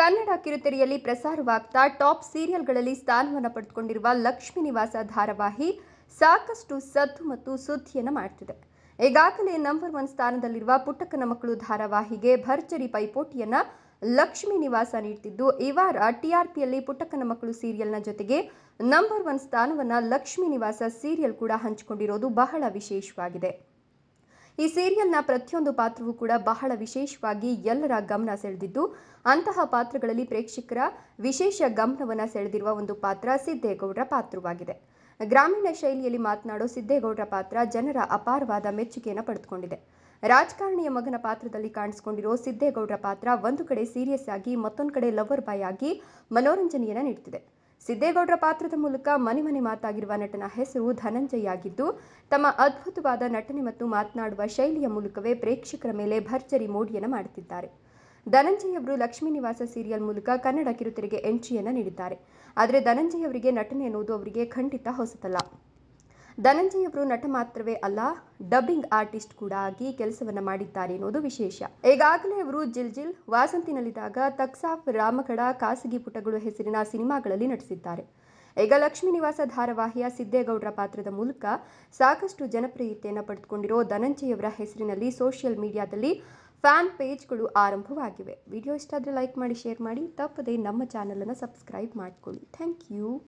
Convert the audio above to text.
Kannada ಕಿರುತೆರೆಯಲ್ಲಿ ಪ್ರಸಾರವಾಗ್ತಾ top ಸೀರಿಯಲ್ಗಳಲ್ಲಿ ಸ್ಥಾನವನ್ನು ಪಡೆದುಕೊಂಡಿರುವ ಲಕ್ಷ್ಮೀ ನಿವಾಸ ಧಾರಾವಾಹಿ ಸಾಕಷ್ಟು ಸದ್ದು ಮತ್ತು ಸುದ್ದಿಯನ್ನು ಮಾಡ್ತಿದೆ. ಈಗಾಗಲೇ ನಂಬರ್ 1 ಸ್ಥಾನದಲ್ಲಿರುವ ಪುಟ್ಟಕ್ಕನ ಮಕ್ಕಳು ಧಾರಾವಾಹಿಗೆ ಭರ್ಜರಿ ಪೈಪೋಟಿಯನ್ನ ಲಕ್ಷ್ಮೀ ನಿವಾಸ ನೀಡುತ್ತಿದ್ದು, ಈ ವಾರ ಟಿಆರ್ಪಿಯಲ್ಲಿ ಪುಟ್ಟಕ್ಕನ ಮಕ್ಕಳು ಸೀರಿಯಲ್ನ ಜೊತೆಗೆ ನಂಬರ್ 1 ಸ್ಥಾನವನ್ನು ಲಕ್ಷ್ಮೀ ನಿವಾಸ ಸೀರಿಯಲ್ ಕೂಡ ಹಂಚಿಕೊಂಡಿರೋದು ಬಹಳ ವಿಶೇಷವಾಗಿದೆ. ಈ ಸೀರಿಯಲ್ನ ಪ್ರತಿಯೊಂದು ಪಾತ್ರವೂ ಕೂಡ ಬಹಳ ವಿಶೇಷವಾಗಿ ಎಲ್ಲರ ಗಮನ ಸೆಳೆದಿದ್ದು, ಅಂತಹ ಪಾತ್ರಗಳಲ್ಲಿ ಪ್ರೇಕ್ಷಕರ ವಿಶೇಷ ಗಮನವನ್ನು ಸೆಳೆದಿರುವ ಒಂದು ಪಾತ್ರ ಸಿದ್ದೇಗೌಡರ ಪಾತ್ರವಾಗಿದೆ. ಗ್ರಾಮೀಣ ಶೈಲಿಯಲ್ಲಿ ಮಾತನಾಡೋ ಸಿದ್ದೇಗೌಡರ ಪಾತ್ರ ಜನರ ಅಪಾರವಾದ ಮೆಚ್ಚುಗೆಯನ್ನು ಪಡೆದುಕೊಂಡಿದೆ. ರಾಜಕಾರಣಿಯ ಮಗನ ಪಾತ್ರದಲ್ಲಿ ಕಾಣಿಸಿಕೊಂಡಿರೋ ಸಿದ್ದೇಗೌಡರ ಪಾತ್ರ ಒಂದು ಕಡೆ ಸೀರಿಯಸ್ ಆಗಿ, ಮತ್ತೊಂದು ಕಡೆ ಲವರ್ ಬಾಯ್ ಆಗಿ ಮನೋರಂಜನೆಯನ್ನು ನೀಡುತ್ತಿದೆ. ಸಿದ್ದೇಗೌಡರ ಪಾತ್ರದ ಮೂಲಕ ಮನೆ ಮನೆ ಮಾತಾಗಿರುವ ನಟನ ಹೆಸರು ಧನಂಜಯ್ ಆಗಿದ್ದು, ತಮ್ಮ ಅದ್ಭುತವಾದ ನಟನೆ ಮತ್ತು ಮಾತನಾಡುವ ಶೈಲಿಯ ಮೂಲಕವೇ ಪ್ರೇಕ್ಷಕರ ಮೇಲೆ ಭರ್ಜರಿ ಮೋಡಿಯನ್ನು ಮಾಡುತ್ತಿದ್ದಾರೆ. ಧನಂಜಯ್ ಅವರು ಲಕ್ಷ್ಮೀ ನಿವಾಸ ಸೀರಿಯಲ್ ಮೂಲಕ ಕನ್ನಡ ಕಿರುತೆರೆಗೆ ಎಂಟ್ರಿಯನ್ನು ನೀಡಿದ್ದಾರೆ. ಆದರೆ ಧನಂಜಯ್ ಅವರಿಗೆ ನಟನೆ ಎನ್ನುವುದು ಅವರಿಗೆ ಖಂಡಿತ ಹೊಸತಲ್ಲ. ಧನಂಜಯ್ ಅವರು ನಟ ಮಾತ್ರವೇ ಅಲ್ಲ, ಡಬ್ಬಿಂಗ್ ಆರ್ಟಿಸ್ಟ್ ಕೂಡ ಆಗಿ ಕೆಲಸವನ್ನ ಮಾಡಿದ್ದಾರೆ ಎನ್ನುವುದು ವಿಶೇಷ. ಈಗಾಗಲೇ ಅವರು ಜಿಲ್ ವಾಸಂತಿನಲ್ಲಿದ್ದಾಗ ತಕ್ಸಾಫ್, ರಾಮಗಢ, ಖಾಸಗಿ ಪುಟಗಳು ಹೆಸರಿನ ಸಿನಿಮಾಗಳಲ್ಲಿ ನಟಿಸಿದ್ದಾರೆ. ಈಗ ಲಕ್ಷ್ಮೀ ನಿವಾಸ ಧಾರಾವಾಹಿಯ ಸಿದ್ದೇಗೌಡರ ಪಾತ್ರದ ಮೂಲಕ ಸಾಕಷ್ಟು ಜನಪ್ರಿಯತೆಯನ್ನು ಪಡೆದುಕೊಂಡಿರೋ ಧನಂಜಯ್ ಅವರ ಹೆಸರಿನಲ್ಲಿ ಸೋಷಿಯಲ್ ಮೀಡಿಯಾದಲ್ಲಿ ಫ್ಯಾನ್ ಪೇಜ್ಗಳು ಆರಂಭವಾಗಿವೆ. ವಿಡಿಯೋ ಇಷ್ಟ ಆದರೆ ಲೈಕ್ ಮಾಡಿ, ಶೇರ್ ಮಾಡಿ, ತಪ್ಪದೆ ನಮ್ಮ ಚಾನಲನ್ನು ಸಬ್ಸ್ಕ್ರೈಬ್ ಮಾಡಿಕೊಳ್ಳಿ. Thank you.